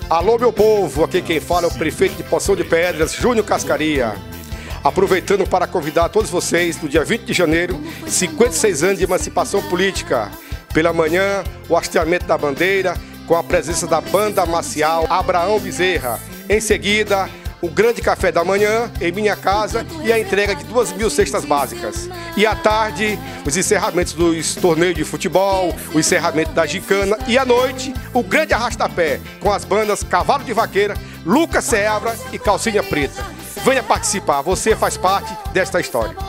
Alô, meu povo, aqui quem fala é o prefeito de Poção de Pedras, Júnior Cascaria. Aproveitando para convidar todos vocês, no dia 20 de janeiro, 56 anos de emancipação política. Pela manhã, o hasteamento da bandeira, com a presença da banda marcial Abraão Bezerra. Em seguida, o grande café da manhã em minha casa e a entrega de 2.000 cestas básicas. E à tarde, os encerramentos dos torneios de futebol, o encerramento da gincana e à noite, o grande arrasta-pé com as bandas Cavalo de Vaqueira, Lucas Seabra e Calcinha Preta. Venha participar, você faz parte desta história.